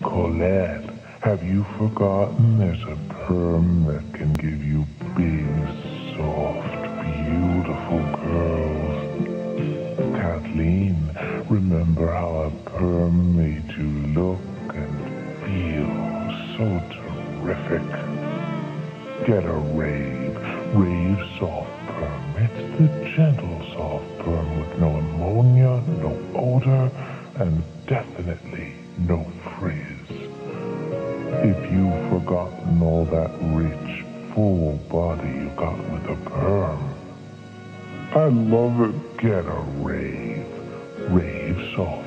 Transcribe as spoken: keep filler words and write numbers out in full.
Collette, have you forgotten there's a perm that can give you big, soft, beautiful girls? Kathleen, remember how a perm made you look and feel so terrific? Get a Rave, Rave soft perm. It's the gentle soft perm with no ammonia, no odor, and definitely no frizz. If you've forgotten all that rich, full body you got with a perm, I love it. Get a Rave, Rave soft.